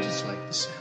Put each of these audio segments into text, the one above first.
just like the sound.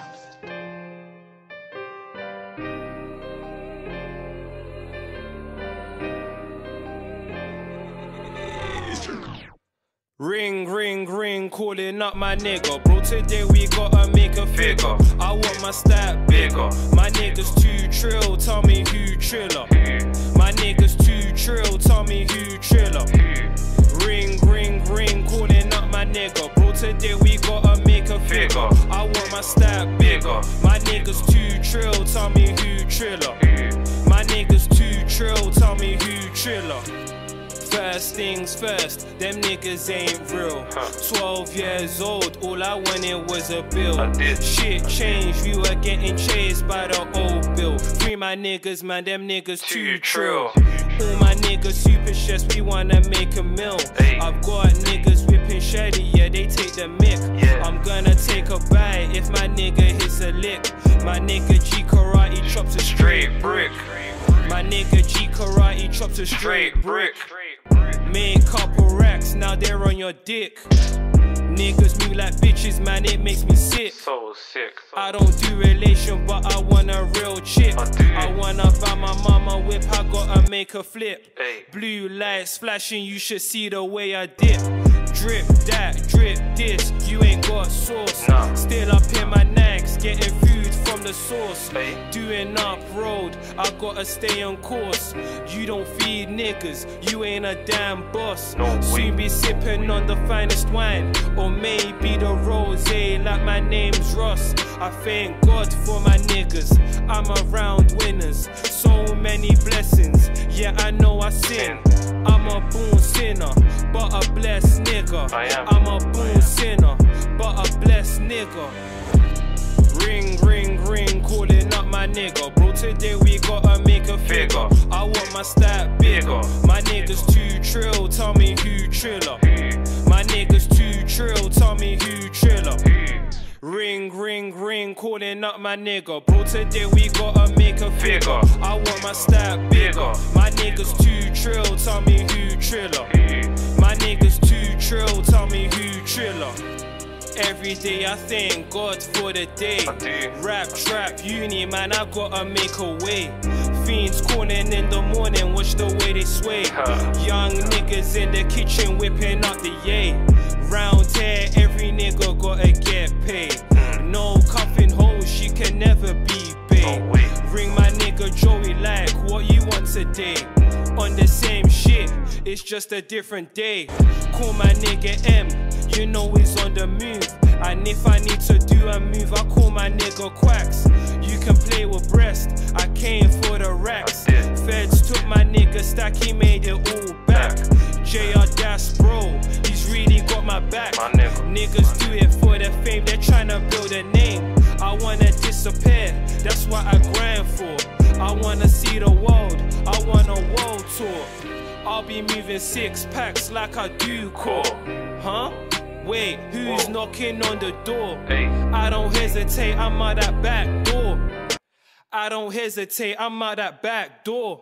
Ring, ring, ring, calling up my nigga. Bro, today we gotta make a figure. I want my stat bigger. My niggas too trill, tell me who triller. My niggas too trill, tell me who triller. Ring, ring, ring, calling up my nigga. Bro, today we gotta make a figure. I want my stat bigger. My niggas too trill, tell me who triller. My niggas too trill, tell me who triller. First things first, them niggas ain't real. 12 years old, all I wanted was a bill. Shit changed, we were getting chased by the old bill. Free my niggas, man, them niggas too trill. All my niggas super stressed, we wanna make a meal. I've got niggas whipping shady, yeah, they take the mick. I'm gonna take a bite if my nigga hits a lick. My nigga G Karate chops a straight brick. My nigga G Karate chops a straight brick. Made couple racks, now they're on your dick. Niggas move like bitches, man, it makes me sick. So sick. I don't do relation, but I want a real chick. I wanna buy my mama whip, I gotta make her flip. Blue lights flashing, you should see the way I dip. Drip that, drip this, you ain't got sauce. Still up in my nags, getting food from the source. Doing up road, I gotta stay on course. You don't feed niggas, you ain't a damn boss. Soon be sipping on the finest wine, or maybe the rosé like my name's Ross. I thank God for my niggas, I'm around winners. So many blessings, yeah I know I sin. I'm a born sinner, but a blessed nigga. I'm a born sinner, but a blessed nigga. Ring, ring, ring, calling up my nigga. Bro, today we gotta make a figure. I want my stat bigger. My niggas too trill, tell me who triller. My niggas too trill, tell me who triller. Ring, ring, ring, calling up my nigga. Bro, today we gotta make a figure. I want my stat bigger. My niggas too trill, tell me who triller. My niggas too trill, tell me who triller. Every day I thank God for the day. Rap, trap, uni, man, I gotta make a way. Fiends calling in the morning, watch the way they sway. Young niggas in the kitchen whipping up the yay. Round here, every nigga gotta get paid. No cuffing hoes, she can never be bae. Ring my nigga Joey like, what you want today? On the same shit, it's just a different day. Call my nigga M, you know he's on the move. And if I need to do a move, I call my nigga Quacks. You can play with breast, I came for the racks. Feds took my nigga stack, he made it all back. JR Das bro, he's really got my back. Niggas do it for the fame, they're trying to build a name. I wanna disappear, that's what I grind for. I wanna see the world, I want a world tour. I'll be moving 6 packs like I do court. Huh? Wait, who's knocking on the door? I don't hesitate, I'm out that back door. I don't hesitate, I'm out that back door.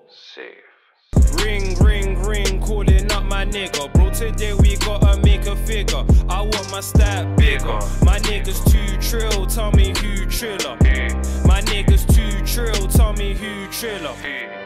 Ring, ring, ring, calling up my nigga. Bro, today we gotta make a figure. I want my stat bigger. My niggas too trill, tell me who triller. My niggas too trill, tell me who triller.